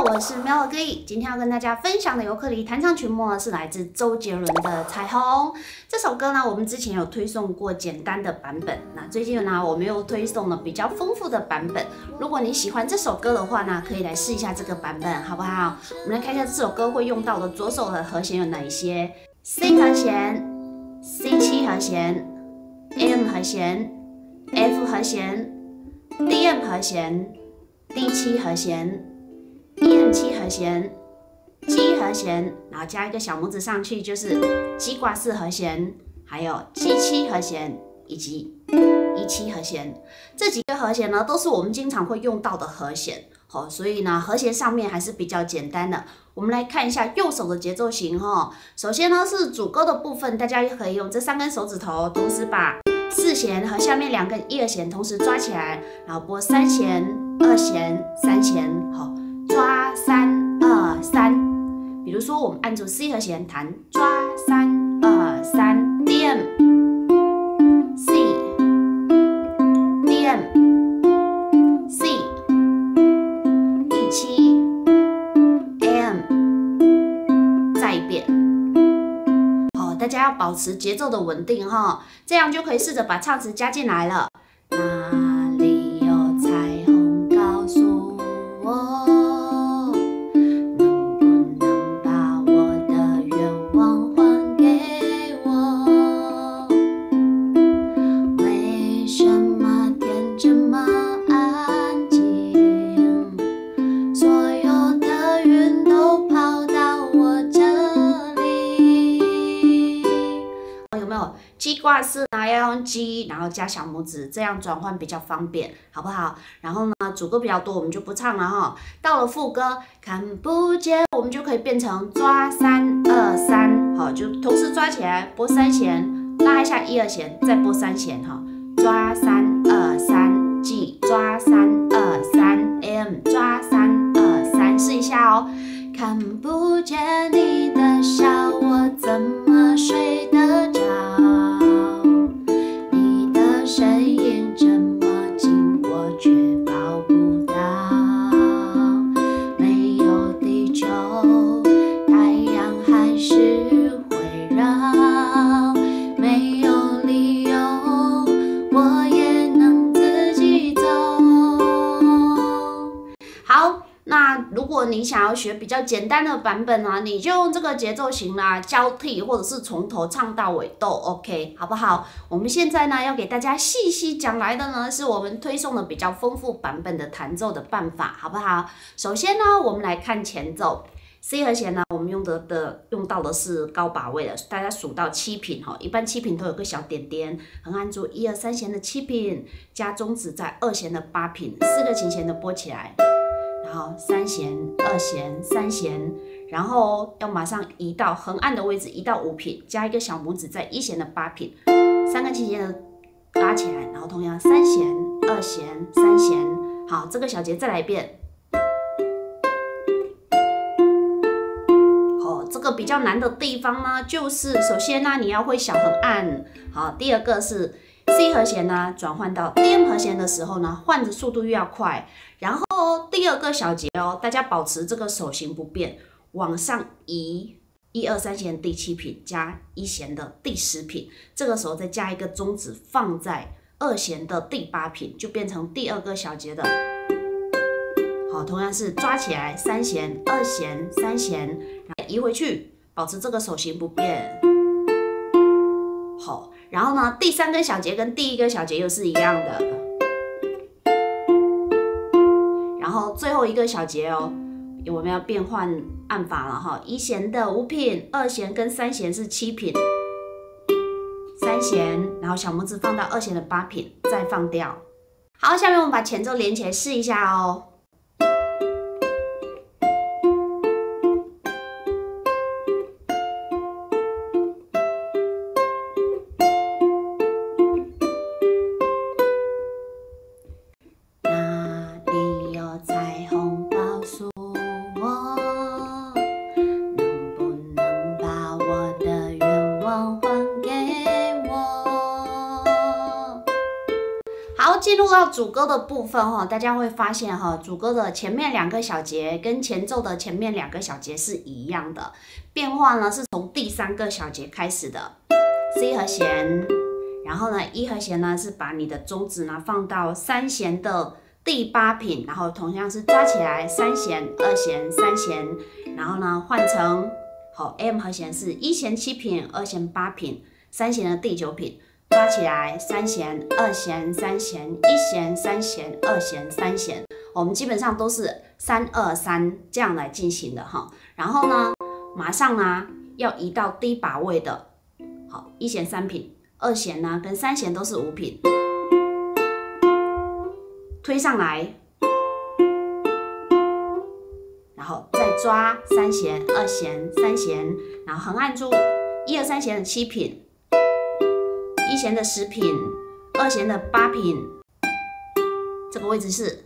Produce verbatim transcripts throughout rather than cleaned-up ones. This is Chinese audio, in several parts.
我是 Melody， 今天要跟大家分享的尤克里弹唱曲目是来自周杰伦的《彩虹》。这首歌呢，我们之前有推送过简单的版本，那最近呢，我们又推送了比较丰富的版本。如果你喜欢这首歌的话呢，可以来试一下这个版本，好不好？我们来看一下这首歌会用到的左手的和弦有哪一些 ：C 和弦、C 七和弦、M 和弦、F 和弦、D M 和弦、D 七和弦。E M 七和弦、G 和弦，然后加一个小拇指上去，就是鸡挂式和弦，还有 G 七和弦以及 E 七和弦。这几个和弦呢，都是我们经常会用到的和弦。好，所以呢，和弦上面还是比较简单的。我们来看一下右手的节奏型哈。首先呢是主歌的部分，大家可以用这三根手指头，同时把四弦和下面两根一二弦同时抓起来，然后拨三弦、二弦、三弦，好。抓三二三，比如说我们按住 C 和弦弹抓三二三 ，D M C D M C E 七 M， 再一遍。好，大家要保持节奏的稳定哈，这样就可以试着把唱词加进来了。哪里有彩虹？告诉我。鸡挂式呢要用鸡，然后加小拇指，这样转换比较方便，好不好？然后呢，主歌比较多，我们就不唱了哈。到了副歌，看不见，我们就可以变成抓三二三，好，就同时抓起来，拨三弦，拉一下一二弦，再拨三弦哈。抓三二三 ，G 抓三二三 ，M 抓三二三，试一下哦。看不见你的笑，我怎么睡得着？身影这么近，我却抱不到。没有地球，太阳还是会绕。没有理由，我也能自己走。好。那如果你想要学比较简单的版本呢，你就用这个节奏型啦，交替或者是从头唱到尾都 OK， 好不好？我们现在呢要给大家细细讲来的呢，是我们推送的比较丰富版本的弹奏的办法，好不好？首先呢，我们来看前奏 ，C 和弦呢，我们用的的用到的是高把位的，大家数到七品哈，一般七品都有个小点点，横按住一二三弦的七品，加中指在二弦的八品，四个琴弦的拨起来。然后三弦、二弦、三弦，然后要马上移到横按的位置，移到五品，加一个小拇指在一弦的八品，三根琴弦的拉起来，然后同样三弦、二弦、三弦，好，这个小节再来一遍。哦，这个比较难的地方呢，就是首先呢你要会小横按，好，第二个是 C 和弦呢转换到 D M 和弦的时候呢，换的速度又要快。然后第二个小节哦，大家保持这个手型不变，往上移一二三弦第七品加一弦的第十品，这个时候再加一个中指放在二弦的第八品，就变成第二个小节的。好，同样是抓起来三弦、二弦、三弦，然后移回去，保持这个手型不变。好，然后呢，第三根小节跟第一根小节又是一样的。然后最后一个小节哦，我们要变换按法了哈。一弦的五品，二弦跟三弦是七品，三弦，然后小拇指放到二弦的八品，再放掉。好，下面我们把前奏连起来试一下哦。进入了到主歌的部分哈，大家会发现哈，主歌的前面两个小节跟前奏的前面两个小节是一样的，变化呢是从第三个小节开始的 C 和弦，然后呢一和弦呢是把你的中指呢放到三弦的第八品，然后同样是抓起来三弦、二弦、三弦，然后呢换成好 M 和弦是一弦七品、二弦八品、三弦的第九品。抓起来，三弦、二弦、三弦、一弦、三弦、二弦、三弦，我们基本上都是三二三这样来进行的哈。然后呢，马上呢要移到低把位的，好，一弦三品，二弦呢跟三弦都是五品，推上来，然后再抓三弦、二弦、三弦，然后横按住一二三弦的七品。一弦的十品，二弦的八品，这个位置是，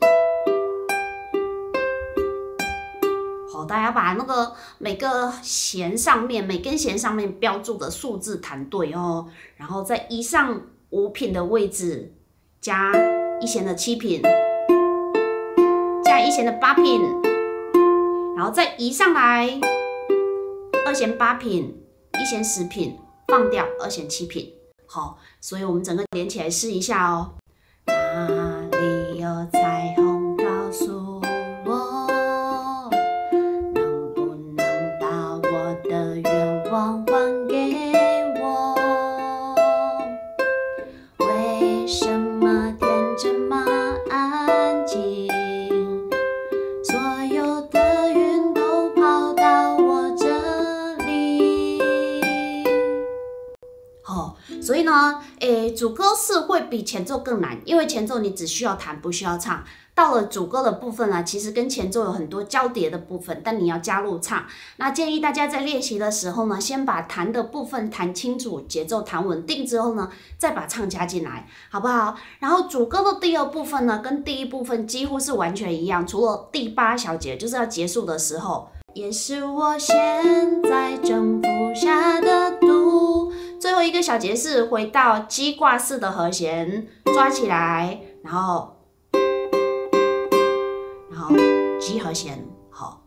好，大家把那个每个弦上面每根弦上面标注的数字弹对哦，然后在一上五品的位置加一弦的七品，加一弦的八品，然后再移上来二弦八品，一弦十品，放掉二弦七品。好，所以我们整个连起来试一下哦。哪里有彩虹告诉我，能不能把我的愿望还给我？为什么天这么安静？所有的云都跑到我这里。好。所以呢，诶，主歌是会比前奏更难，因为前奏你只需要弹，不需要唱。到了主歌的部分呢，其实跟前奏有很多交叠的部分，但你要加入唱。那建议大家在练习的时候呢，先把弹的部分弹清楚，节奏弹稳定之后呢，再把唱加进来，好不好？然后主歌的第二部分呢，跟第一部分几乎是完全一样，除了第八小节就是要结束的时候，也是我现在正服下的毒。最后一个小节是回到G挂四的和弦，抓起来，然后，然后 G 和弦，好。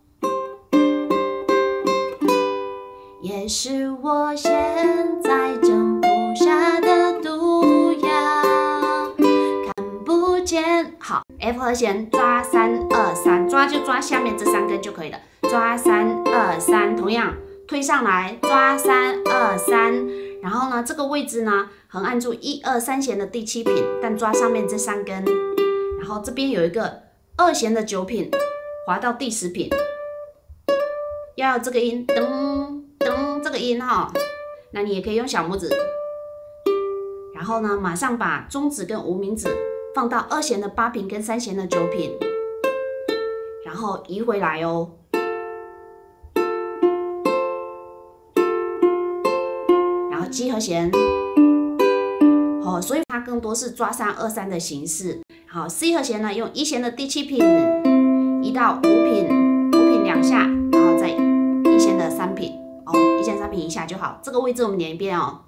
也是我现在正服下的毒药，看不见。好 ，F 和弦抓三二三，抓就抓下面这三根就可以了，抓三二三，同样推上来，抓三二三。然后呢，这个位置呢，横按住一二三弦的第七品，但抓上面这三根，然后这边有一个二弦的九品，滑到第十品，要有这个音，噔噔这个音哈，那你也可以用小拇指，然后呢，马上把中指跟无名指放到二弦的八品跟三弦的九品，然后移回来哦。G 和弦，好，所以它更多是抓三二三的形式。好 ，C 和弦呢，用一弦的第七品移到五品，五品两下，然后再一弦的三品，哦，一弦三品一下就好。这个位置我们念一遍哦。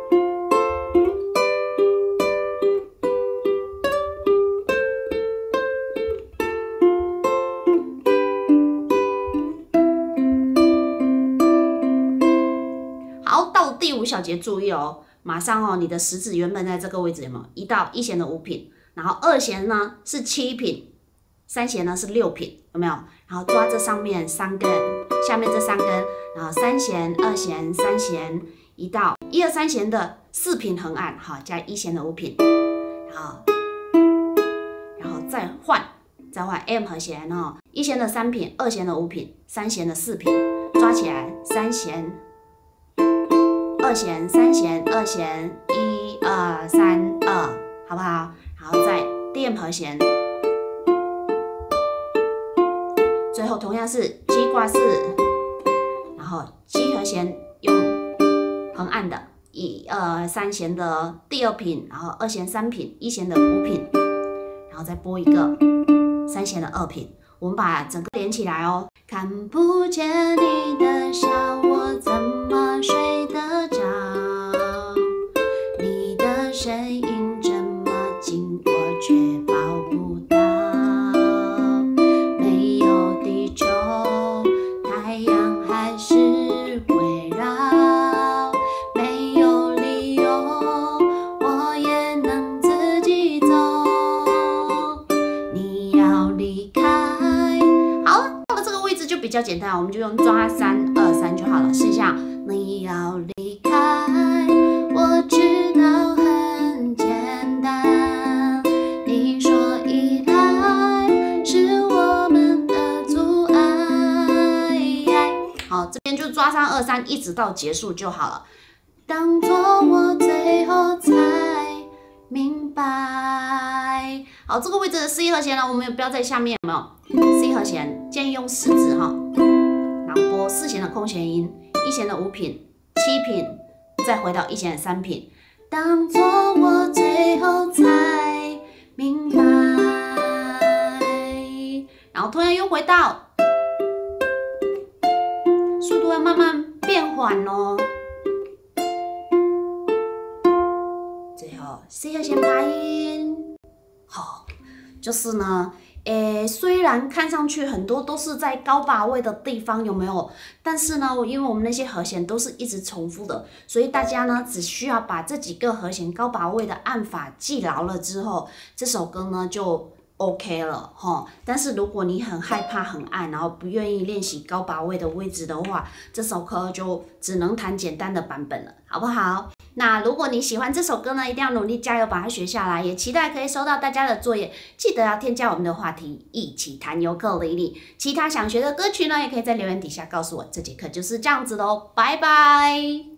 第五小节注意哦，马上哦，你的食指原本在这个位置有没有移到一弦的五品，然后二弦呢是七品，三弦呢是六品，有没有？然后抓这上面三根，下面这三根，然后三弦、二弦、三弦移到一二三弦的四品横按，好，加一弦的五品，然后然后再换再换 M 和弦哦，一弦的三品，二弦的五品，三弦的四品，抓起来三弦。二弦、三弦、二弦，一二三二，好不好？然后再 D M 和弦，最后同样是 G 挂四，然后 G 和弦用横按的，一二三弦的第二品，然后二弦三品，一弦的五品，然后再拨一个三弦的二品，我们把整个连起来哦。看不见你的笑，我怎么睡得着？你的身影这么近，我却较简单，我们就用抓三二三就好了。试一下，你要离开，我知道很简单。你说依赖是我们的阻碍。好，这边就抓三二三，一直到结束就好了。当作我最后才明白。好，这个位置的 C 和弦呢，我们也不要在下面，有没有 ？C 和弦建议用食指哈，然后拨四弦的空弦音，一弦的五品、七品，再回到一弦的三品。当作我最后才明白。然后同样又回到，速度要慢慢变缓哦。C 和弦爬音，好，就是呢，诶，虽然看上去很多都是在高把位的地方，有没有？但是呢，因为我们那些和弦都是一直重复的，所以大家呢只需要把这几个和弦高把位的按法记牢了之后，这首歌呢就 OK 了哈。但是如果你很害怕、很爱，然后不愿意练习高把位的位置的话，这首歌就只能弹简单的版本了，好不好？那如果你喜欢这首歌呢，一定要努力加油把它学下来，也期待可以收到大家的作业。记得要添加我们的话题，一起弹尤克里里。其他想学的歌曲呢，也可以在留言底下告诉我。这节课就是这样子喽，拜拜。